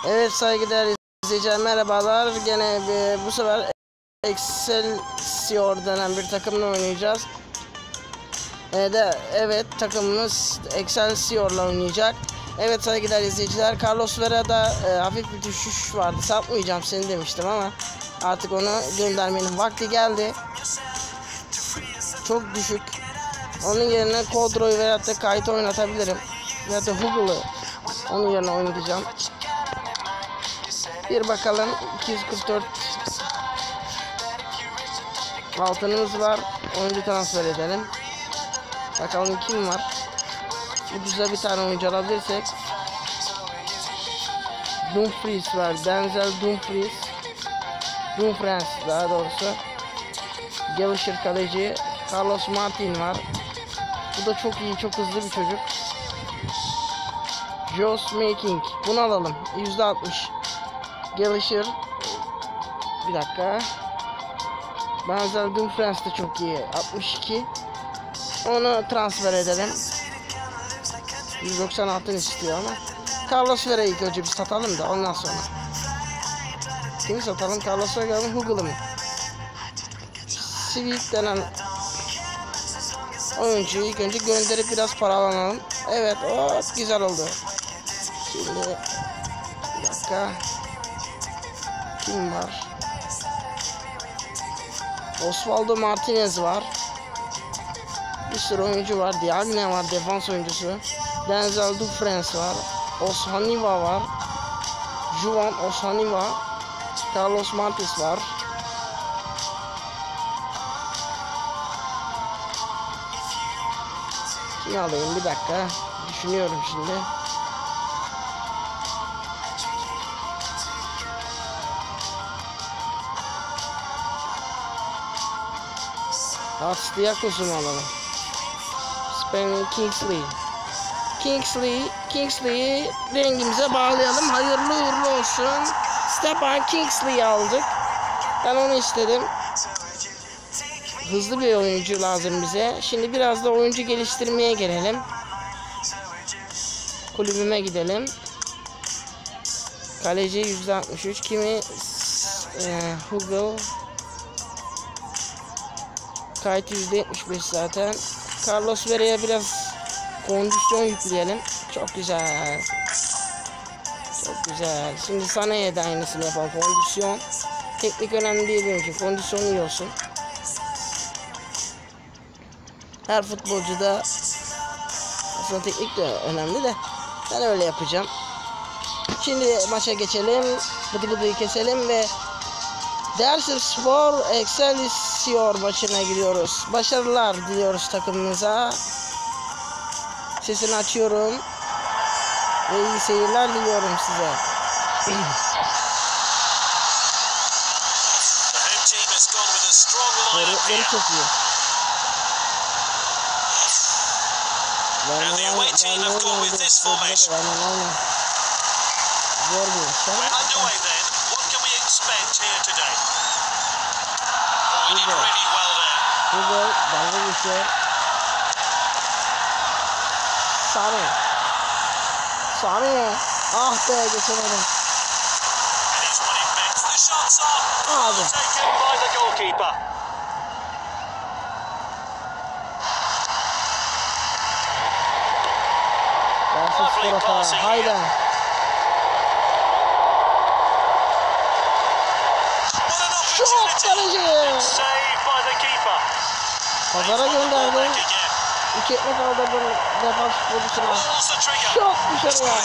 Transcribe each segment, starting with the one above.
Evet saygıdeğer izleyiciler, merhabalar. Gene bu sefer Excelsior denen bir takımla oynayacağız. Evet, takımımız Excelsior'la oynayacak. Evet saygıdeğer izleyiciler, Carlos Vera'da hafif bir düşüş vardı. Satmayacağım seni demiştim ama artık onu göndermenin vakti geldi. Çok düşük. Onun yerine Kodro'yu veyahut da Kayıt'ı oynatabilirim. Ya da Hugo'lu onun yerine oynatacağım. Bir bakalım, 244 altınımız var. Oyuncu transfer edelim. Bakalım kim var. Ucuza bir tane oyuncu alabilirsek. Dumfries var. Denzel Dumfries. Dumfries daha doğrusu. Gelişir kaleci. Carlos Martin var. Bu da çok iyi, çok hızlı bir çocuk. Josh Making. Bunu alalım. %60. Gelişir. Bir dakika. Denzel Dumfries de çok iyi. 62. Onu transfer edelim. 196 istiyor ama. Carlos Vera'yı ilk önce bir satalım da ondan sonra. Kimi satalım? Carlos Vera mı? Hugo'lu mu? Sivik denen oyuncuyu ilk önce gönderip biraz para alalım. Evet, o güzel oldu. Şimdi bir dakika. Kim var? Osvaldo Martinez var. Bir sürü oyuncu var. Diagne var, defans oyuncusu. Denzel Dumfries var. Oshaniva var. Juan Oshaniva. Carlos Martins var. Kimi alayım, bir dakika. Düşünüyorum şimdi. Hatzdiakos'u mu alalım? Spain Kingsley'i rengimize bağlayalım. Hayırlı uğurlu olsun. Stepan Kingsley'i aldık. Ben onu istedim. Hızlı bir oyuncu lazım bize. Şimdi biraz da oyuncu geliştirmeye gelelim. Kulübüme gidelim. Kaleci %63. Kimi? Hugo. Kayıt %75 zaten. Carlos Vera'ya biraz kondisyon yükleyelim. Çok güzel. Çok güzel. Şimdi Sané'ye de aynısını yapalım. Kondisyon. Teknik önemli değil benim için. Kondisyon iyi olsun. Her futbolcuda aslında teknik de önemli de ben öyle yapacağım. Şimdi maça geçelim. Bıdı bıdıyı keselim ve Dersspor Excelsior maçına gidiyoruz. Başarılar diliyoruz takımımıza. Sesini açıyorum. Ve iyi seyirler diliyorum size. Forvetleri çok iyi. Zor bir Hugo dalga geçiyor. Sané. Ah be, geçemedim. Abi. Haydi. Şut kaleci. Pazara gönderdi. 2 ekmek aldı bu defans futbolcusuna. Şut dışarıya.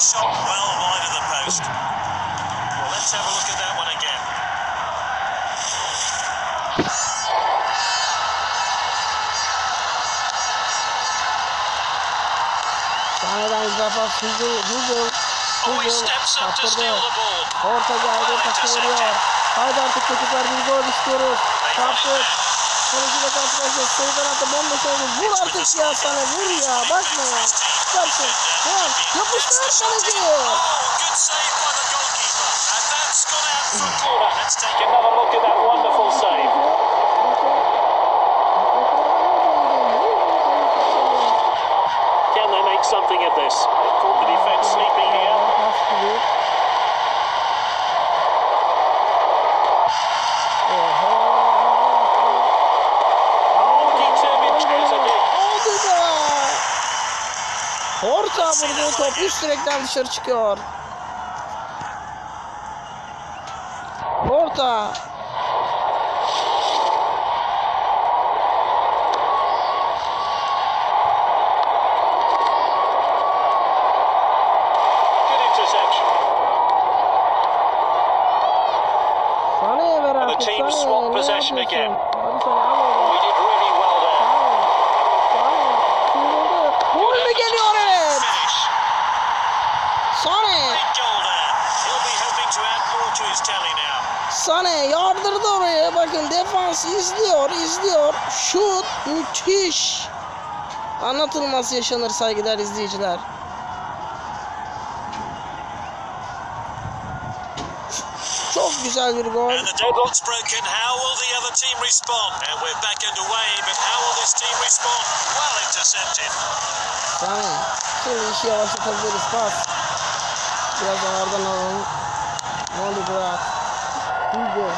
Sahneden güzel pas. Hugo kaptırdı. Orta geldi, pası veriyor. Haydi artık çocuklar, bir gol istiyoruz. Kaptır. Kaleciyle karşılaşıyor. Sol kanatta bomba söyledi. Vur artık ya sana, vur ya. Bakma ya. Çıkarsın. Tamam. Yapıştır kaleci. Can they make something of this? Caught the defense sleeping here. Horta vurdu, top üst direkten dışarı çıkıyor. Horta. Sane'ye ver artık. Sane, ne yapıyorsun? Hadi Sane, al oğlum. Gol mü geliyor, evet. Sane. Sane yardırdı oraya. Bakın defans izliyor. Şut müthiş. Anlatılmaz yaşanır saygıdeğer izleyiciler. Çok güzel bir gol. Sane. Şimdi işi yavaşlatabiliriz. Pas. Biraz onlardan alalım. Molly bırak. Hugo.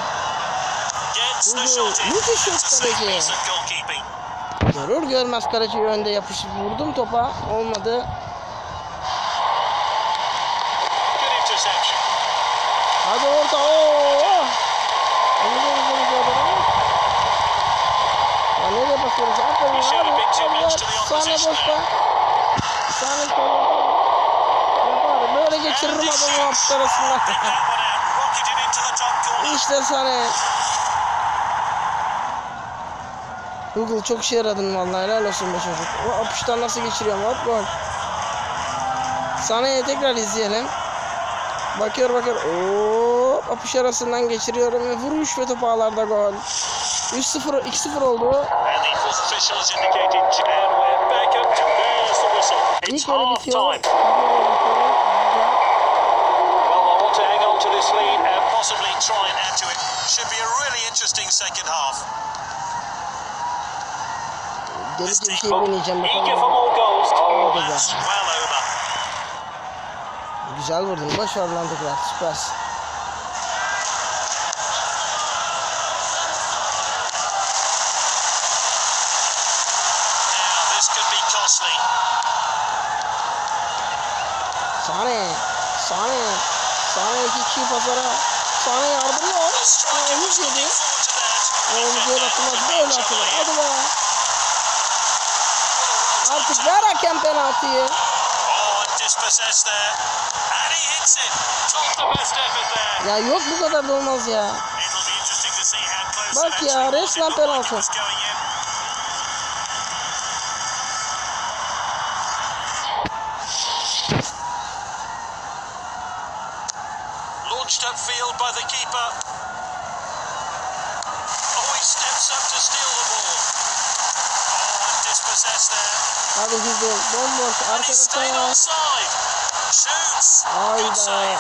Müthiş şut kaleci. Görür görmez kaleci önde yapışıp vurdum topa. Olmadı. Hadi orta. Ooo. Ya nereye basıyoruz? Aferin abi. Sane boşta. Sane yapar. Böyle geçiririm adamı hapis arasında. İşte Sane. Google çok işe yaradın vallahi, helal olsun be çocuk. O apıştan nasıl geçiriyorum, hop gol. Sane'ye tekrar izleyelim. Bakıyor. Hop, apış arasından geçiriyorum ve vuruş ve top ağlarda gol. 3-0, 2-0 oldu. İlk yarı bitiyor. Delice bir şey deneyeceğim bakalım. Güzel vurdun. Başarılı lan tekrar. Süpersin. Sane 2 kişi pazara. Sane yardırıyor. Omuz yedi. Omuz yedi atılmaz. Böyle atılır. Hadi be. Artık ver hakem penaltıyı. Ya yok, bu kadar da olmaz ya. Bak ya, resmen penaltı. Launched upfield by the keeper. Oh, he steps up to steal the ball. Oh, and dispossessed there. Hadi Hugo, bomboş arkadaşlar. Hayda.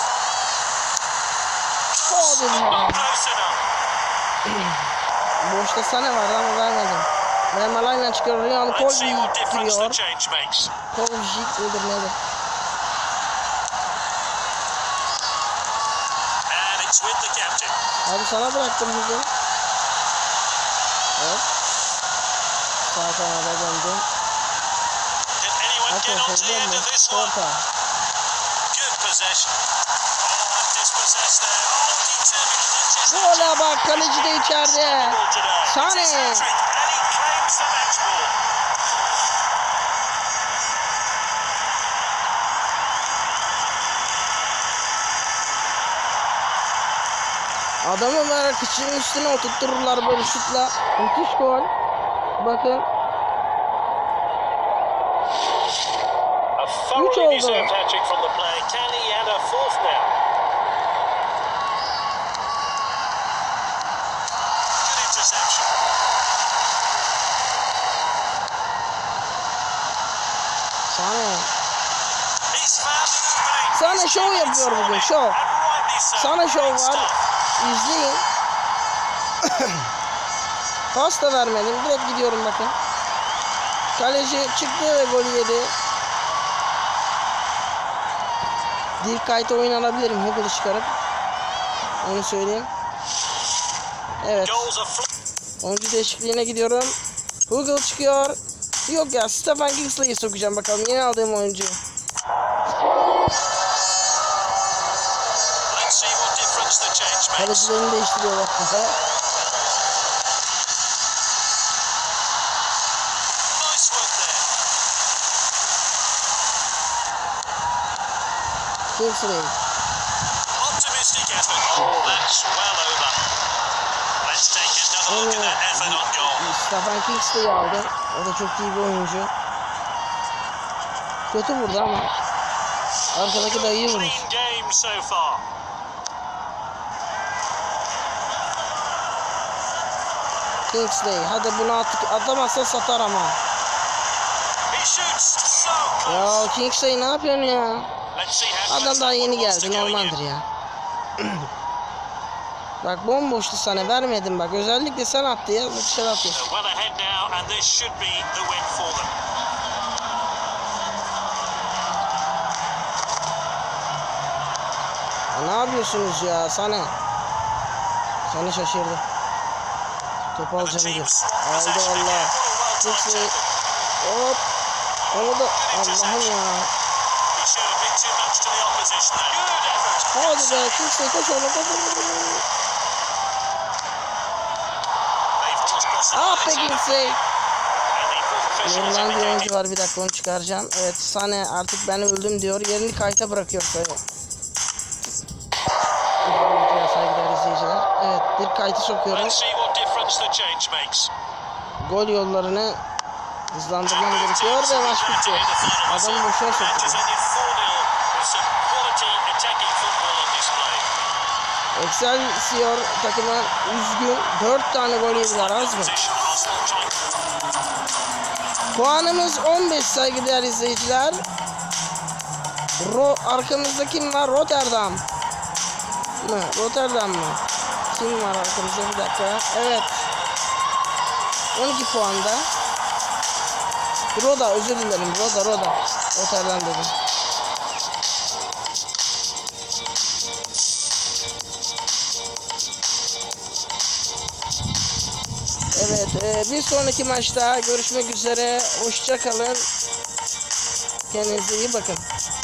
Boşta Sane var ama vermedim. Remalayla çıkıyor. Ryan Kolvik giriyor. Kolvik nedir nedir? Abi sana bıraktım Hugo. Evet. Sağ kanada döndüm. Orta. Gola bak, kaleci de içeride. Sane. Adamı merak için üstüne oturtururlar böyle şutla. Müthiş gol. Bakın. 3 oldu. Sane şov yapıyor bugün, şov. Sane şov var. İzleyin. Pas da vermedim. Direkt gidiyorum bakın. Kaleci çıktı ve golü yedi. Dirkayt'a oynanabilirim Hugo'yu çıkarıp. Onu söyleyeyim. Evet. 10. değişikliğine gidiyorum. Hugo çıkıyor. Yok ya, Stephen Kingsley'i sokacağım bakalım, yeni aldığım oyuncu. Let's see what difference the change makes. Kalecilerini değiştiriyorlar. Nice work there. Kingsley. Optimistic effort. Oh, that's well over. Let's take another look at that effort on goal. Stephen Kingsley'i aldı. O da çok iyi bir oyuncu. Kötü vurdu ama arkadaki de iyi vurmuş. Clean game so far. Kingsley, hadi bunu atamazsa satar ama. He shoots so close. Ya Kingsley ne yapıyorsun ya? Let's see how Adam daha yeni wants to geldi, go normaldir in. ya. Bak bomboştu sana, vermedim bak. Özellikle sen attı ya, dışarı atıyorsun. They're well ahead now, and this should be the win for them. Ya ne yapıyorsunuz ya, sana? Sana şaşırdı. Topu The alacağım diyor. team swap Aldı possession valla. again. What a well-timed Kingsley. tackle. Hop. Onu da Allah'ım ya. He showed a bit too much to the opposition there. Good effort. Hadi be Kingsley, koş oğlum, koş. They've lost Ah be possibility. Kingsley. And the full officials Yorulan bir indicating oyuncu var, bir dakika onu çıkaracağım. Evet, Sane artık ben öldüm diyor. Yerini kayta bırakıyor böyle. Saygıdeğer izleyiciler. Evet, bir kaytı sokuyorum. Let's see what difference the change makes. Gol yollarını hızlandırmam gerekiyor ve maç bitti. Adamı boşuna soktu. Match is ended 4-0 with some quality attacking football on display. Excelsior takımı üzgün. 4 tane gol yediler, az mı? Competition, Arsenal trying. Puanımız 15 saygıdeğer izleyiciler. Arkamızda kim var? Rotterdam mı? Rotterdam mı? Kim var arkamızda, bir dakika. Evet. 12 puanda. Roda, özür dilerim. Roda. Rotterdam dedim. Evet, bir sonraki maçta görüşmek üzere. Hoşça kalın. Kendinize iyi bakın.